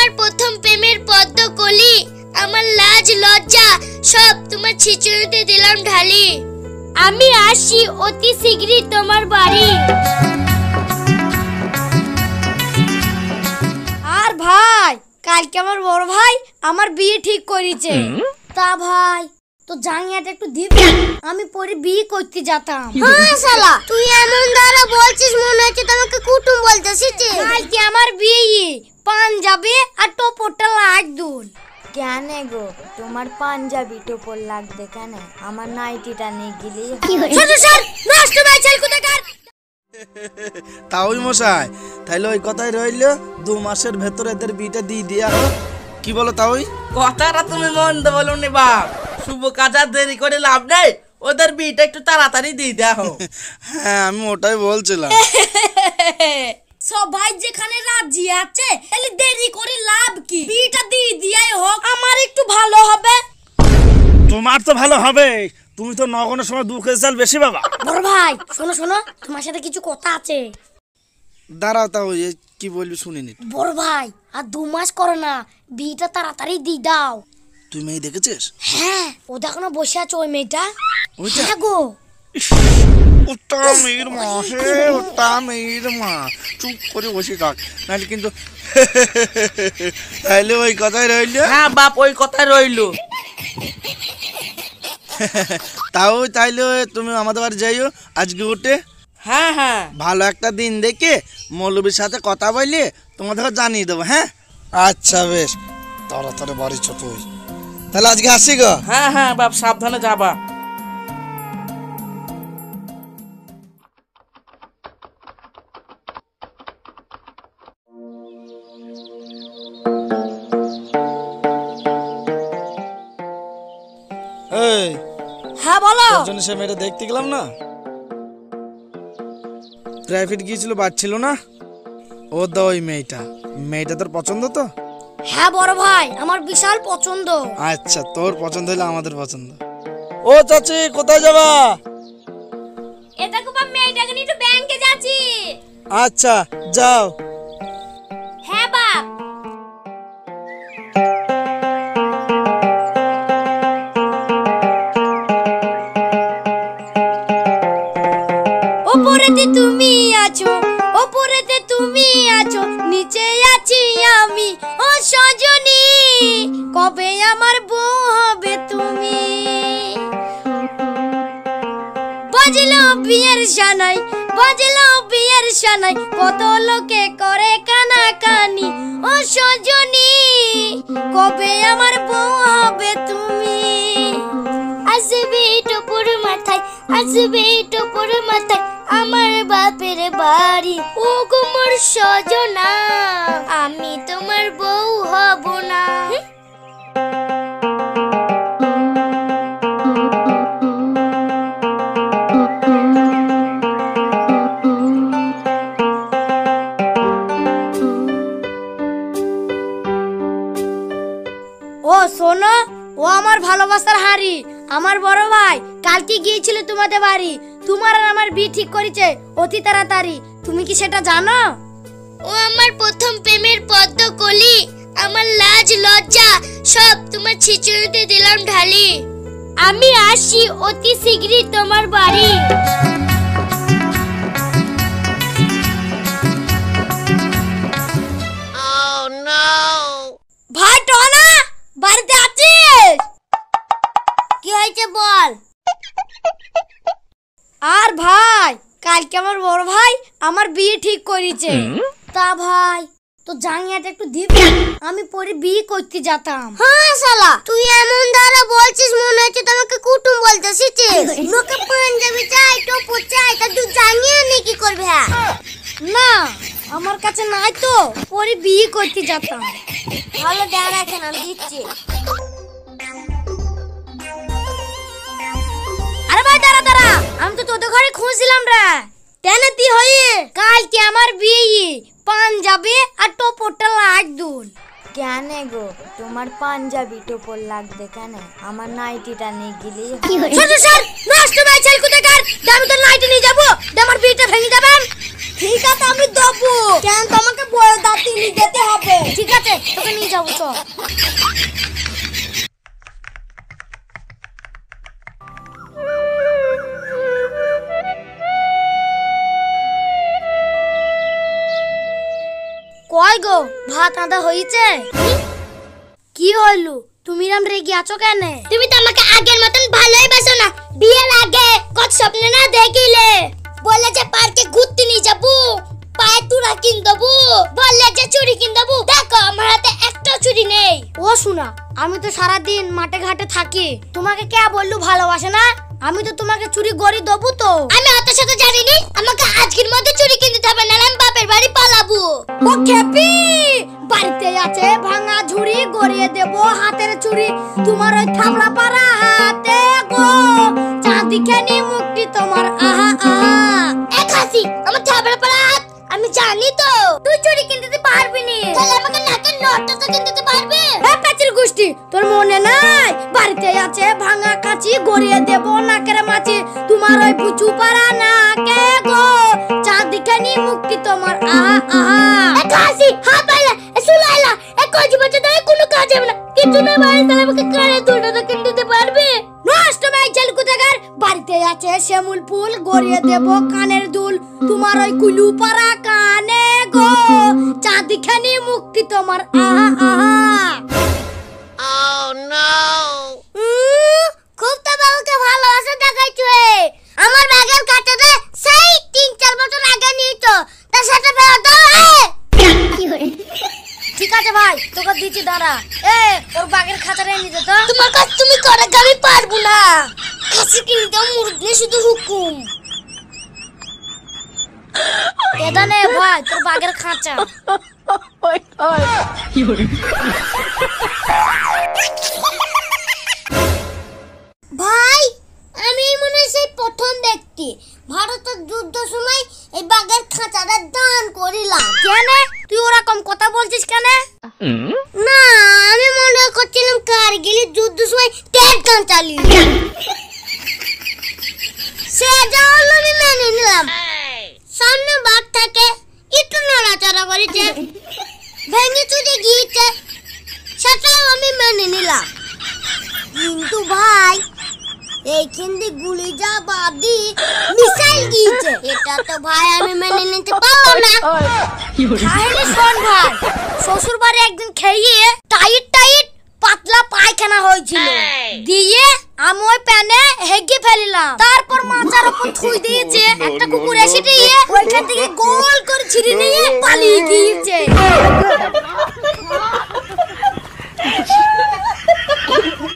আমার প্রথম প্রেমের পদ্ম কলি, আমার লাজ লজ্জা সব তোমার ছিচুড়িতে দিলাম ঢালি। আমি আসি অতি শীঘ্রই তোমার বাড়ি। আর ভাই কালকে আমার বড় ভাই আমার বিয়ে ঠিক করেছে। তা ভাই তো জাঙ্গিয়াটা একটু দিবি, আমি পরে বিয়ে করতে যেতাম। হ্যাঁ শালা, তুই এমন দ্বারা বলছিস মনে হচ্ছে তোমাকে কুটুম বলতেছিস। কালকে আমার বিয়ে, পাঞ্জাবি আর টোপরটা লাগদুন। কেন গো তোমার পাঞ্জাবি টোপর লাগবে কেন? আমার নাইটিটা নিয়ে গেলেই নষ্ট বাইচাল কোথাকার। তাওই মশাই, তাইলে ওই কথাই রইল, 2 মাসের ভেতরে এদের বিয়েটা দিয়ে দেয়া হোক। কি বলো তাওই? কথাটা তুমি মন্দ বলো নি বাপ, শুভ কাজ আর দেরি করে লাভ নেই, ওদের বিয়েটা একটু তাড়াতাড়ি দিয়ে দেয়া হোক। হ্যাঁ আমি ওটাই বলছিলাম। সবাই যেখানে রাজি আছে তাহলে দেরি করে লাভ কি? বিয়েটা দিয়ে দিয়াই হোক, আমার একটু ভালো হবে। তোমার তো ভালো হবে, তুমি তো নগনের সময় 2 কেজি চাল বেশি বাবা। বড় ভাই শোনো শোনো, তোমার সাথে কিছু কথা আছে। দাঁড়াও তাওই, কি বলবি শুনিনি। বড় ভাই আর 2 মাস করে না, বিয়েটা তাড়াতাড়ি দিয়ে দাও। তুই মেয়ে দেখেছিস? হ্যাঁ ও দেখো না বসে আছে ওই মেয়েটা। ওইটা? হ্যাঁ গো। ওটা মেয়ের মা, ওটা মেয়ের মা, চুপ করে বসে থাক, নাহলে কিন্তু। তাইলে ওই কথাই রইল। হ্যাঁ বাপ ওই কথা রইলো। তাও তাইলে তুমি আমাদের বাড়ি যাইও আজকে উঠে। হ্যাঁ হ্যাঁ ভালো একটা দিন দেখে মৌলবীর সাথে কথা বলে তোমাদেরকে জানিয়ে দেবো। হ্যাঁ আচ্ছা বেশ, তাড়াতাড়ি বাড়ি ছোট তুই। তাহলে আজকে আসি গো। হ্যাঁ হ্যাঁ বাপ সাবধানে যাবা। এই হ্যাঁ বলো। তোর জন্য সে মেয়েটা দেখতে গেলাম না, প্রাইভেট গিয়েছিল, বাড়ছিল না, ও দা ওই মেয়েটা তোর পছন্দ তো? হ্যাঁ বড় ভাই আমার বিশাল পছন্দ। আচ্ছা তোর পছন্দ হলে আমাদের পছন্দ। ও চাচি কোথায় যাবা? এটা খুব মেয়েটাকে নিয়ে একটু ব্যাংকে যাচ্ছি। আচ্ছা যাও। হ্যাঁ বাপ। ওপরেতে তুমি আছো, ওপরেতে তুমি আছো, নিচে আছি আমি। ও সজনী কবে আমার বউ হবে তুমি? বাজলো বিয়ের সানাই, বাজলো বিয়ের সানাই, কত লোকে করে কানাকানি। ও সজনী কবে আমার বউ হবে তুমি? আসবে টোপর মাথায়, আসবে টোপর মাথায়, আমার বাপের বাড়ি। ও গো মোর সজনা, আমি তোমার বউ হব না। ও শোনো, ও আমার ভালোবাসার হাড়ি, আমার বড় ভাই কালকে গিয়েছিল তোমাদের বাড়ি। তোমার আর আমার বিয়ে ঠিক করেছে অতি তাড়াতাড়ি। তুমি কি সেটা জানো? ও আমার প্রথম প্রেমের পদ্ম কলি, আমার লাজ লজ্জা সব তোমার ছিচুড়িতে দিলাম ঢালি। আমি আসি অতি শীঘ্রই তোমার বাড়ি। ভাই টনা বাড়িতে আছিস? কি হয়েছে বল। আর ভাই কালকে আমার বড় ভাই আমার বিয়ে ঠিক করেছে। তা ভাই তো জাঙ্গিয়াটা একটু দিবি, আমি পরে বিয়ে করতে যেতাম। হ্যাঁ শালা, তুই এমন দ্বারা বলছিস মনে হচ্ছে তোমাকে কুটুম বলতেছিস। লোকে পাঞ্জাবি চাই, টোপর চাই, তা তুই জানিয়ে নি কি করবে? হ্যাঁ না আমার কাছে নাই তো, পরে বিয়ে করতে যেতাম। ভালো দাঁড়া, এখন আমি দিচ্ছি। আরে ভাই দাঁড়া দাঁড়া, আমি তো তোদের ঘরে খুঁজছিলাম রে। কেন তুই হয়ে কালকে আমার বিয়ে, পাঞ্জাবি আর টোপরটা লাগদুন। কেন গো তোমার পাঞ্জাবি টোপর লাগবে কেন? আমার নাইটিটা নিয়ে গেলেই নষ্ট নষ্ট ভাই ছেল কোথাকার, আমি তো নাইটি নিয়ে যাবো, আমার বিয়েটা ভেঙে যাবেন। ঠিক আছে আমি দেবো, কেন তোমাকে বড় দাঁতি নিয়ে যেতে হবে? ঠিক আছে তোকে নিয়ে যাবো তো। কয় গো ভাত আদা হয়েছে? কি হইলো তুমি রাম রেগে আছো কেন? তুমি তো আমাকে আগের মতন ভালোই বাসো না। বিয়ের আগে কত স্বপ্ন না দেখিলে, বললে যে পার্কে ঘুরতে নিয়ে যাবো, পায়ে তুরা কিন দেবো, বললে যে চুড়ি কিন দেবো। দেখো আমার হাতে একটা চুড়ি নেই। ও শোনা, আমি তো সারা দিন মাঠে ঘাটে থাকি, তোমাকে কে বললু ভালোবাসে না? আমি তো তোমাকে চুরি গড়ি দেবো তো। আমি অত সাথে জানিনি, আমাকে আজকের মধ্যে চুড়ি কিনতে হবে, নাহলে আমি বাপের বাড়ি পালাবো। ও খেপি, বাড়িতে আছে ভাঙা ঝুড়ি গড়িয়ে দেবো হাতের চুড়ি, তোমার ওই থাবড়া পাড়া হাতে গো, চাঁদি খানি মুক্তি তোমার আহা আহা। এক হাসি আমার থাবড়া পড়া হাত, আমি জানি তো তুই চুড়ি কিনতে পারবি নি, তাহলে আমাকে নাকের নটটা তো কিনতে পারবে। হ্যাঁ প্যাচির গোষ্ঠী, তোর মনে নাই বাড়িতে আছে ভাঙা কাঁচি গড়িয়ে দেবো নাকের মাছি, তোমার ওই পুচু পাড়া নাকে গো, চাঁদি খানি মুক্তি তোমার আহা আহা। এক হাসি হা পাইলা সুলাইলা এক কজি বছর ধরে কোনো কাজ হবে না, কিছু না বাড়ি, তাহলে আমাকে কানে দুটো তো কিনতে পারবে। নষ্ট মাই ছেল কোথাকার, বাড়িতে আছে শ্যামুল ফুল গড়িয়ে দেবো কানের দুল, তোমার ওই কুলু পাড়া কানে গো, চাঁদি খানি মুক্তি তোমার আহা আহা। খুব তো বাবুকে ভালোবাসা দেখাইছো। আমার ব্যাগের কাটাতে সেই 3-4 বছর আগে নিয়েছো, তার সাথে বেড়া দাও। ঠিক আছে ভাই তোকে দিচ্ছি দাঁড়া, এ ওর বাগের খাতাটা নিতে তো। তোমার কাজ তুমি করে, আমি পারবো না। খাসি কিনতে মুরগি শুধু হুকুম। এটা নে ভাই তোর বাগের খাঁচা। ভাই আমি মনে হয় সেই প্রথম ব্যক্তি ভারতের যুদ্ধ সময় এই বাঘের খাঁচাটা দান করিলাম। কেন তুই ওরকম কথা বলছিস কেন? না আমি মনে করছিলাম কারগিলের যুদ্ধ সময় ট্যাগ গান চালিয়ে সে যা হলো আমি মেনে নিলাম। সামনে বাঘ থাকে, একটু নড়াচড়া করেছে, ভেঙে চুরে গিয়েছে, সেটাও আমি মেনে নিলাম। কিন্তু ভাই এইখান দিয়ে গুলি যা বাদি মিসাইল গিয়েছে, এটা তো ভাই আমি মেনে নিতে পারলাম না। তাহলে শোন ভাই, শ্বশুর বাড়ি একদিন খেয়ে টাইট টাইট পাতলা পায়খানা হয়েছিল, দিয়ে আমি ওই প্যানে হেগে ফেলিলাম, তারপর মাচার উপর থুই দিয়েছে, একটা কুকুর এসে দিয়ে ওইখান থেকে গোল করে ছিঁড়ে নিয়ে পালিয়ে গিয়েছে।